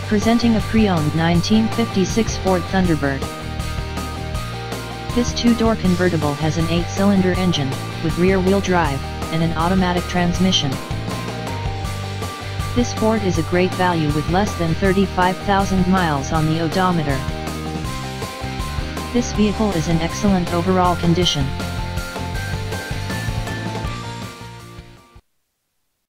Presenting a pre-owned 1956 Ford Thunderbird. This two-door convertible has an 8-cylinder engine, with rear-wheel drive, and an automatic transmission. This Ford is a great value with less than 35,000 miles on the odometer. This vehicle is in excellent overall condition.